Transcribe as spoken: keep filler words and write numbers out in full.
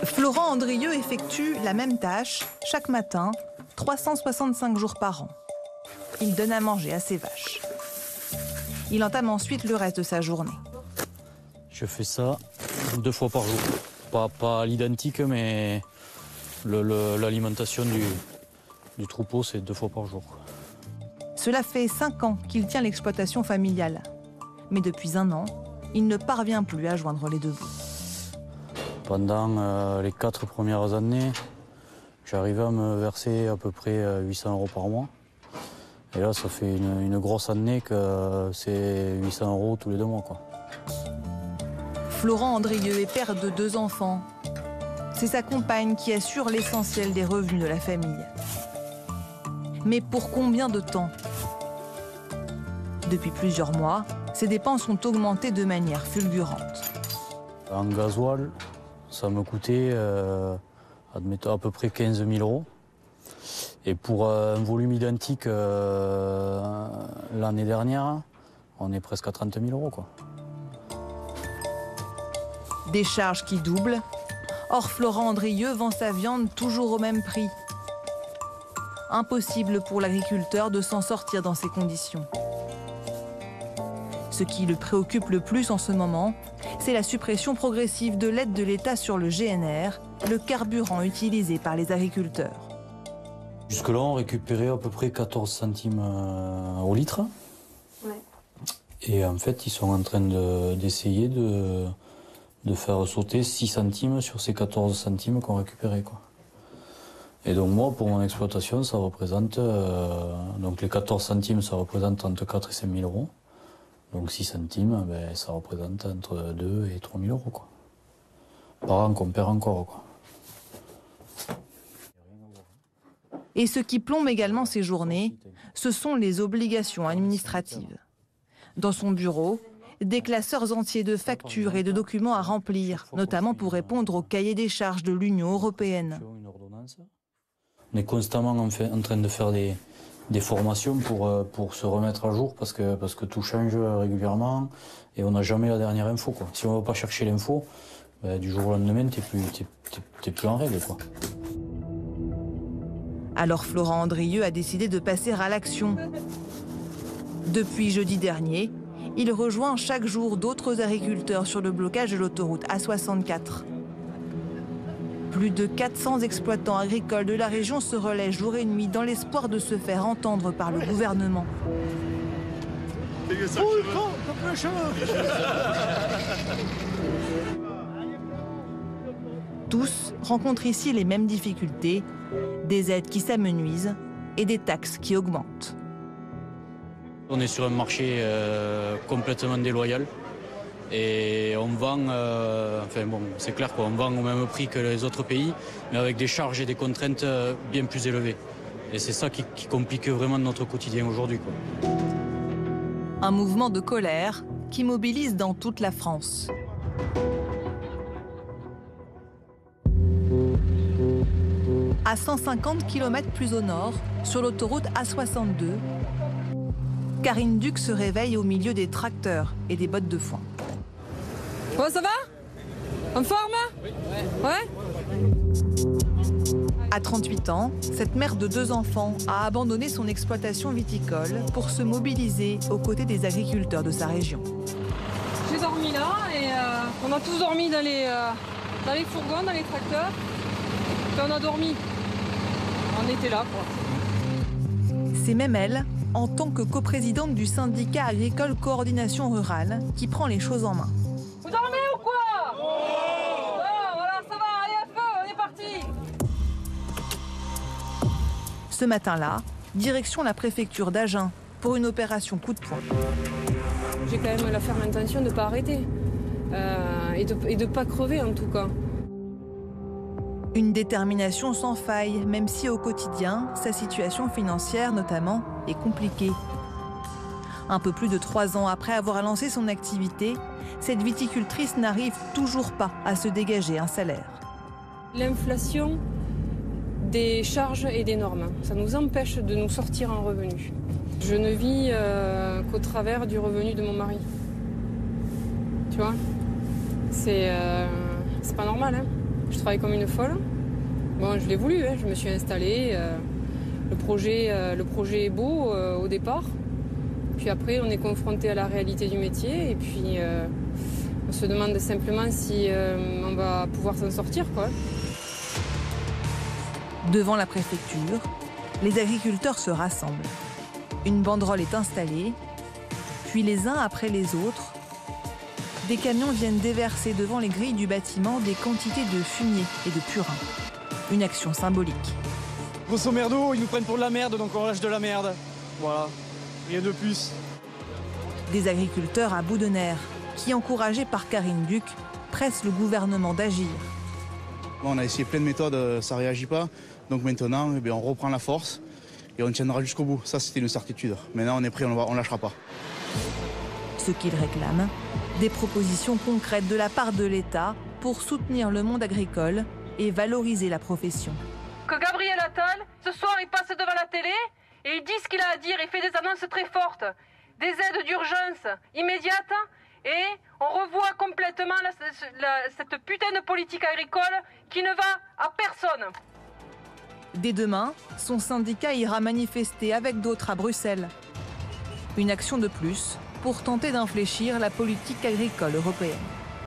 Florent Andrieux effectue la même tâche chaque matin, trois cent soixante-cinq jours par an. Il donne à manger à ses vaches. Il entame ensuite le reste de sa journée. Je fais ça deux fois par jour. Pas, pas à l'identique, mais l'alimentation du, du troupeau, c'est deux fois par jour. Cela fait cinq ans qu'il tient l'exploitation familiale. Mais depuis un an, il ne parvient plus à joindre les deux bouts. Pendant euh, les quatre premières années, j'arrivais à me verser à peu près huit cents euros par mois. Et là, ça fait une, une grosse année que c'est huit cents euros tous les deux mois, quoi. Florent Andrieux est père de deux enfants. C'est sa compagne qui assure l'essentiel des revenus de la famille. Mais pour combien de temps? Depuis plusieurs mois, ses dépenses ont augmenté de manière fulgurante. En gasoil, ça me coûtait euh, admettons, à peu près quinze mille euros. Et pour un volume identique euh, l'année dernière, on est presque à trente mille euros, quoi. Des charges qui doublent. Or, Florent Andrieux vend sa viande toujours au même prix. Impossible pour l'agriculteur de s'en sortir dans ces conditions. Ce qui le préoccupe le plus en ce moment, c'est la suppression progressive de l'aide de l'État sur le G N R, le carburant utilisé par les agriculteurs. Jusque-là, on récupérait à peu près quatorze centimes au litre. Ouais. Et en fait, ils sont en train d'essayer de, de, de faire sauter six centimes sur ces quatorze centimes qu'on récupérait, quoi. Et donc moi, pour mon exploitation, ça représente... Euh, donc les quatorze centimes, ça représente entre quatre et cinq mille euros. Donc six centimes, ben, ça représente entre deux et trois mille euros, quoi. Par an qu'on perd encore, quoi. Et ce qui plombe également ces journées, ce sont les obligations administratives. Dans son bureau, des classeurs entiers de factures et de documents à remplir, notamment pour répondre au cahier des charges de l'Union européenne. On est constamment en, fait, en train de faire des, des formations pour, pour se remettre à jour parce que, parce que tout change régulièrement et on n'a jamais la dernière info, quoi. Si on ne va pas chercher l'info, ben, du jour au lendemain, tu n'es plus, t'es, t'es, t'es plus en règle, quoi. Alors Florent Andrieux a décidé de passer à l'action. Depuis jeudi dernier, il rejoint chaque jour d'autres agriculteurs sur le blocage de l'autoroute A soixante-quatre. Plus de quatre cents exploitants agricoles de la région se relaient jour et nuit dans l'espoir de se faire entendre par le gouvernement. Tous rencontrent ici les mêmes difficultés, des aides qui s'amenuisent et des taxes qui augmentent. On est sur un marché euh, complètement déloyal. Et on vend, euh, enfin bon, c'est clair qu'on vend au même prix que les autres pays, mais avec des charges et des contraintes bien plus élevées. Et c'est ça qui, qui complique vraiment notre quotidien aujourd'hui, quoi. Un mouvement de colère qui mobilise dans toute la France. À cent cinquante kilomètres plus au nord, sur l'autoroute A soixante-deux, Karine Duc se réveille au milieu des tracteurs et des bottes de foin. Bon, ça va? En forme? Oui. Ouais. À trente-huit ans, cette mère de deux enfants a abandonné son exploitation viticole pour se mobiliser aux côtés des agriculteurs de sa région. J'ai dormi là et euh, on a tous dormi dans les, euh, dans les fourgons, dans les tracteurs. Puis on a dormi. On était là, quoi. C'est même elle, en tant que coprésidente du syndicat agricole Coordination Rurale, qui prend les choses en main. Vous dormez ou quoi? Oh oh, voilà, ça va, allez à feu, on est parti. Ce matin-là, direction la préfecture d'Agen pour une opération coup de poing. J'ai quand même la ferme intention de ne pas arrêter euh, et de ne pas crever en tout cas. Une détermination sans faille, même si au quotidien, sa situation financière notamment est compliquée. Un peu plus de trois ans après avoir lancé son activité, cette viticultrice n'arrive toujours pas à se dégager un salaire. L'inflation des charges et des normes, ça nous empêche de nous sortir un revenu. Je ne vis euh, qu'au travers du revenu de mon mari. Tu vois, c'est euh, c'est pas normal, hein. Je travaille comme une folle. Bon, je l'ai voulu, hein, je me suis installée. Euh, le, projet, euh, le projet est beau euh, au départ. Puis après, on est confronté à la réalité du métier. Et puis, euh, on se demande simplement si euh, on va pouvoir s'en sortir, quoi. Devant la préfecture, les agriculteurs se rassemblent. Une banderole est installée, puis les uns après les autres, des camions viennent déverser devant les grilles du bâtiment des quantités de fumier et de purin. Une action symbolique. Grosso merdo, ils nous prennent pour de la merde, donc on lâche de la merde. Voilà, rien de plus. Des agriculteurs à bout de nerfs, qui, encouragés par Karine Duc, pressent le gouvernement d'agir. On a essayé plein de méthodes, ça ne réagit pas. Donc maintenant, eh bien, on reprend la force et on tiendra jusqu'au bout. Ça, c'était une certitude. Maintenant, on est prêt, on ne lâchera pas. Ce qu'ils réclament, des propositions concrètes de la part de l'État pour soutenir le monde agricole et valoriser la profession. Que Gabriel Attal, ce soir, il passe devant la télé et il dit ce qu'il a à dire. Il fait des annonces très fortes, des aides d'urgence immédiates et on revoit complètement la, la, cette putain de politique agricole qui ne va à personne. Dès demain, son syndicat ira manifester avec d'autres à Bruxelles. Une action de plus pour tenter d'infléchir la politique agricole européenne.